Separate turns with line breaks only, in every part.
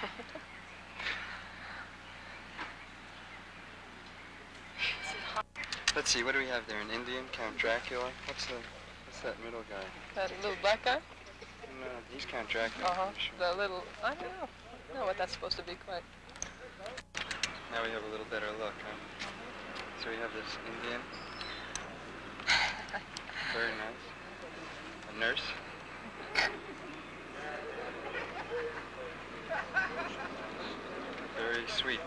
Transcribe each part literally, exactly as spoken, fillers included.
Let's see, what do we have there? An Indian, Count Dracula? What's the, what's that middle guy?
That little black guy?
No, he's Count Dracula.
Uh-huh.
Sure.
The little, I don't know. I don't know what that's supposed to be quite.
Now we have a little better look, huh? So we have this Indian. Very nice. A nurse. Very sweet.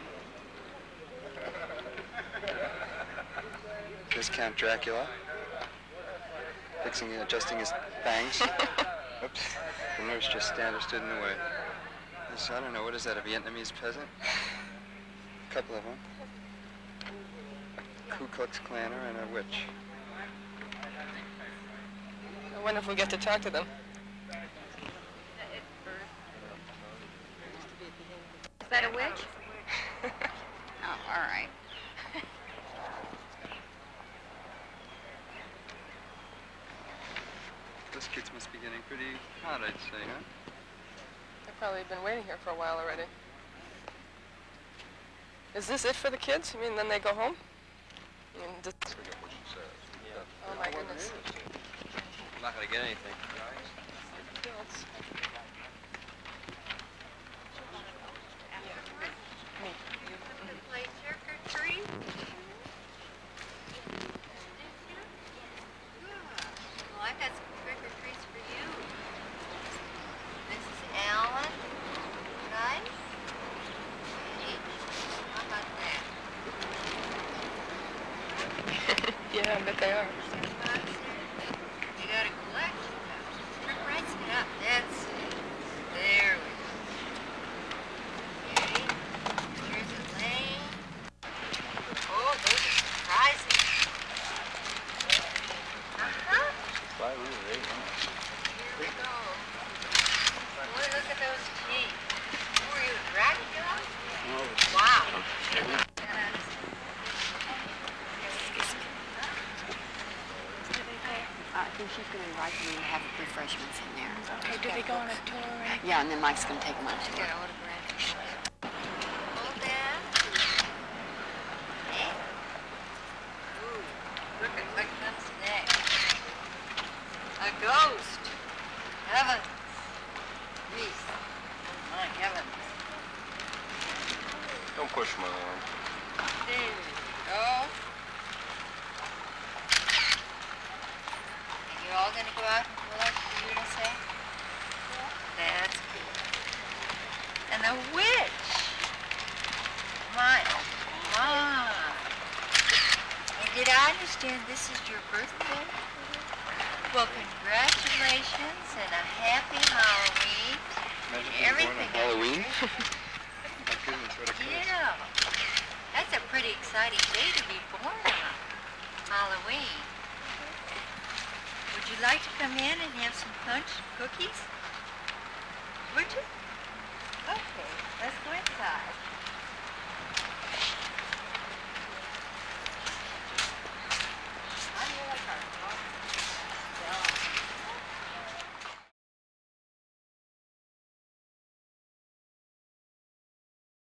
This Count Dracula. Fixing and adjusting his bangs. Oops. The nurse just stand, stood in the way. This, I don't know, what is that, a Vietnamese peasant? A couple of them. A Ku Klux Klaner and a witch.
I wonder if we get to talk to them.
Is that a witch? Oh, all right.
Those kids must be getting pretty hot, I'd say, huh?
They've probably been waiting here for a while already. Is this it for the kids? You mean then they go home? I mean, this... Oh my goodness.
I'm not gonna get anything.
Me.
Play trick or treat? Well, I got some trick or treats for you. Missus Allen, right? How about that?
Yeah, I bet they are.
You got a collection now. Strip right it up. That's it. There we go. Okay. Here's a lane. Oh, those are surprising. Uh-huh. Here we go. Boy, look at those teeth. Who are you, Dracula? Wow.
I think she's going to invite me to have refreshments in there.
Okay, do they go on a tour or anything?
Yeah, and then Mike's going to take them on a tour.
Get an autograph. Hold that. Okay. Ooh, look at what comes next. A ghost. Heavens. Jeez. Oh, my heavens.
Don't push my arm.
There we go. And you're all going to go out and pull up for you to say? That's good. And the witch. My, oh my. And did I understand this is your birthday? Well, congratulations and a happy Halloween.
Imagine
And
being born
everything.
on Halloween. My goodness, what a coincidence.
Yeah. That's a pretty exciting day to be born on. Halloween. Would you like to come in and have some punch and cookies? Would you? Okay, let's go inside.